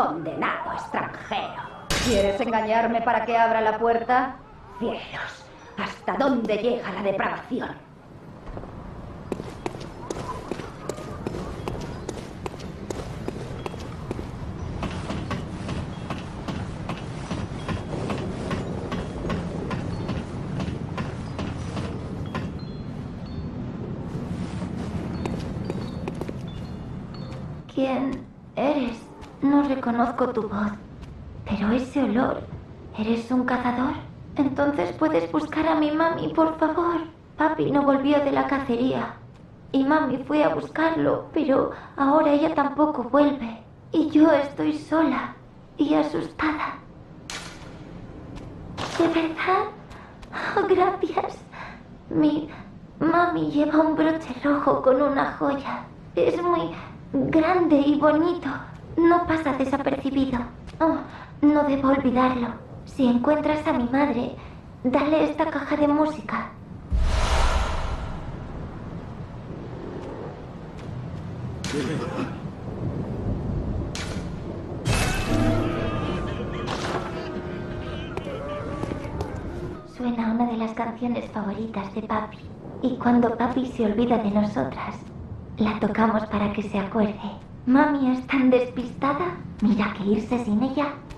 condenado extranjero. ¿Quieres engañarme para que abra la puerta? Cielos, ¿hasta dónde llega la depravación? ¿Quién eres? No reconozco tu voz. Pero ese olor... ¿Eres un cazador? Entonces puedes buscar a mi mami, por favor. Papi no volvió de la cacería. Y mami fue a buscarlo, pero ahora ella tampoco vuelve. Y yo estoy sola y asustada. ¿De verdad? Oh, gracias. Mi mami lleva un broche rojo con una joya. Es muy grande y bonito. No pasa desapercibido. Oh, no debo olvidarlo. Si encuentras a mi madre, dale esta caja de música. Suena una de las canciones favoritas de papi. Y cuando papi se olvida de nosotras, la tocamos para que se acuerde. Mami es tan despistada. Mira que irse sin ella